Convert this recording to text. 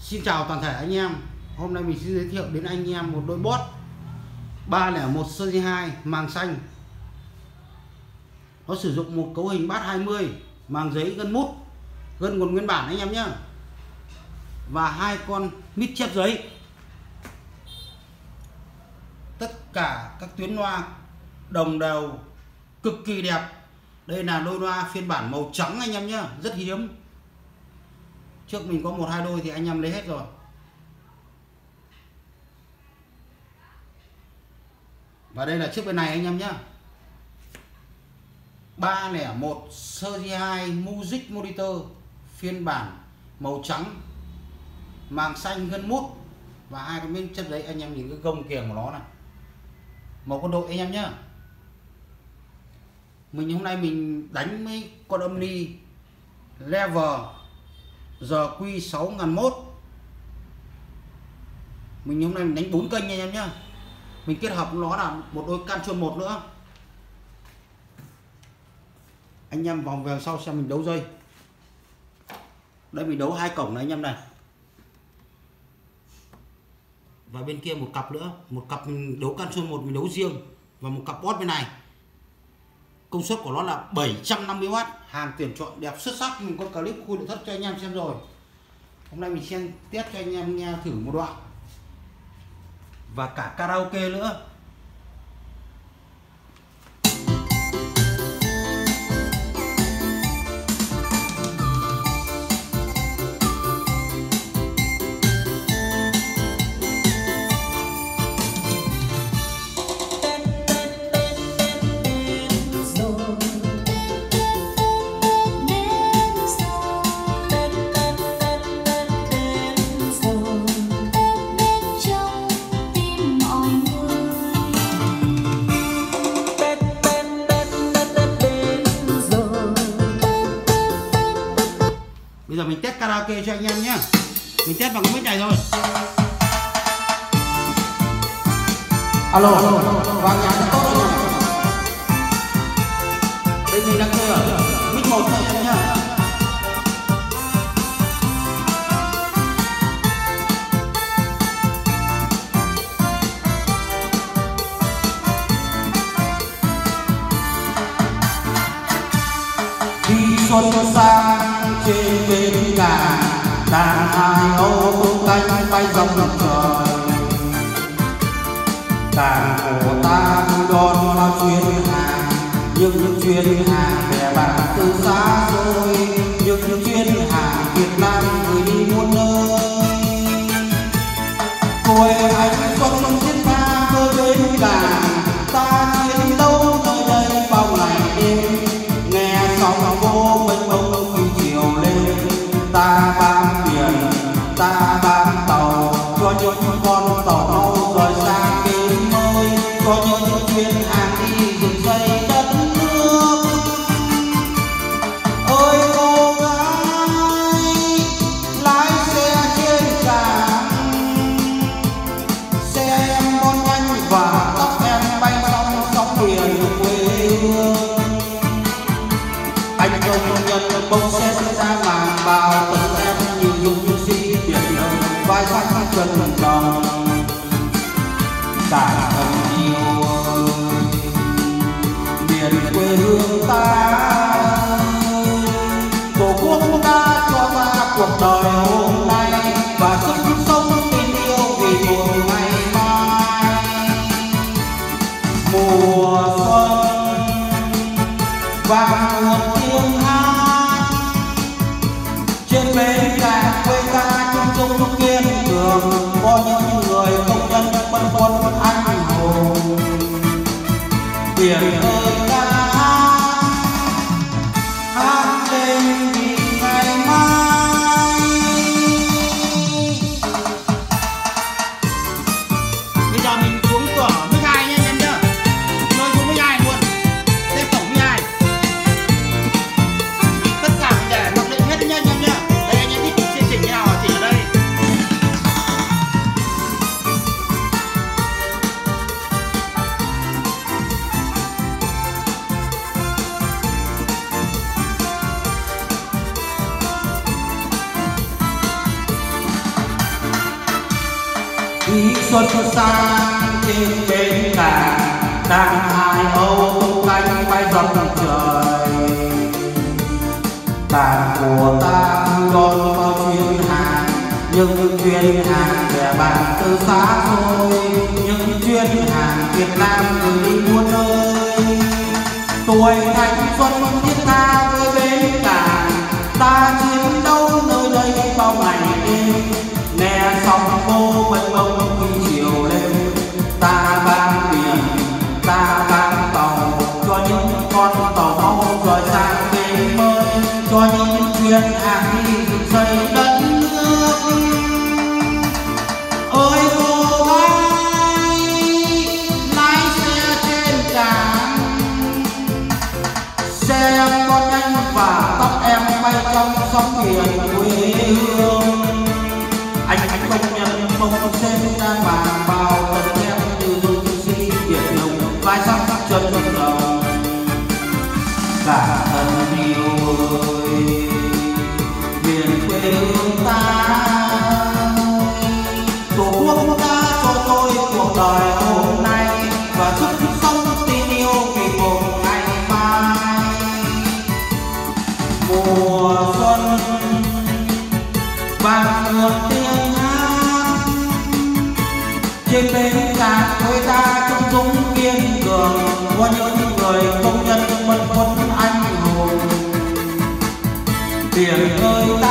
Xin chào toàn thể anh em. Hôm nay mình xin giới thiệu đến anh em một đôi bot 301 series 2 màng xanh. Nó sử dụng một cấu hình bát 20, màng giấy gân mút, gân còn nguyên bản anh em nhé. Và hai con mít chép giấy. Tất cả các tuyến loa đồng đều cực kỳ đẹp. Đây là đôi loa phiên bản màu trắng anh em nhé, rất hiếm. Trước mình có 1-2 đôi thì anh em lấy hết rồi. Và đây là chiếc bên này anh em nhé. 301 series 2 Music Monitor phiên bản màu trắng, màng xanh gân mút và hai con miếng chất giấy. Anh em nhìn cái gông kiềng của nó này, màu quân đội anh em nhé. Hôm nay mình đánh mấy con âm ly level GQ 6001. Hôm nay mình đánh 4 kênh anh em nhé. Mình kết hợp nó là một đôi can chuông 1 nữa. Anh em vòng về sau xem mình đấu dây. Đây mình đấu hai cổng này anh em này. Và bên kia một cặp nữa, một cặp mình đấu can chuông 1 mình đấu riêng và một cặp bot bên này. Công suất của nó là 750W, hàng tuyển chọn đẹp xuất sắc. Mình có clip khui nội thất cho anh em xem rồi. Hôm nay mình xem test cho anh em nghe thử một đoạn. Và cả karaoke nữa. Bây giờ mình test karaoke cho anh em nhé. Mình test bằng cái mic này thôi. Alo, vang nhạc rất tốt rồi. Đây mình đang chơi ở mic 1 này em nhé. Đi xuân sang trên bến cảng, đàn hai ô tô cánh bay dòng trời. Cảng của ta đón bao chuyến hàng, những chuyến hàng bè bạn từ xa xôi, những chuyến hàng Việt Nam gửi đi muôn nơi. Hồi anh xuân thiết tha với bến cảng, ta chiến đấu nơi đây bao ngày đêm. Nghe sóng vô mênh mông khi chiều lên, ta bám biển, ta bám tàu, cho những con tàu mau rời xa biển mơi, cho những chuyến hàng đi rừng xây đất nước. Ơi cô gái lái xe trên cảng, xe em bon nhanh và tóc em bay sóng sóng biển quê hương. Anh công nhân bông xe ra màng bào, từng em nhìn nhung si biển đông, vai sát chân đồng. Cả thân yêu miền quê hương ta, tổ quốc ta cho ta cuộc đời hôm nay và sức sống tình yêu vì một ngày mai. Mùa xuân vang nguồn tiếng hát, trên bến cảng quê ta chung chung kiên cường. Có những người công nhân băn khoăn anh khi xuân sang trên bến cảng đang hai âu tung cánh bay dọc trời. Cảng của ta đón bao chuyến hàng, những chuyến hàng bè bạn từ xa xôi, những chuyến hàng Việt Nam gửi đi muôn nơi. Tuổi thanh xuân thiết tha với bến cảng, ta chiến đấu nơi đây bao ngày đêm. Nghe sóng vô mênh mông khi chiều lên, ta vang biển, ta vang tàu, cho những con tàu mau rời sang bến mới, cho những chuyến hàng đi dựng xây đất nước. Ơi cô gái lái xe trên cảng, xe em có nhanh và tóc em bay trong sóng biển quê hương. Anh công nhân không xem ra mà bao tận em như dung si biển lùng vai sắc chân đồng. Cả thân yêu ơi miền quê hương ta, tổ quốc ta cho tôi cuộc đời hôm nay và sức sống tin yêu vì một ngày mai. Mùa xuân vang ngược tiếng hát trên bến cảng, người ta chung dung kiên cường của những người công nhân mân khuất anh hùng. Biển ơi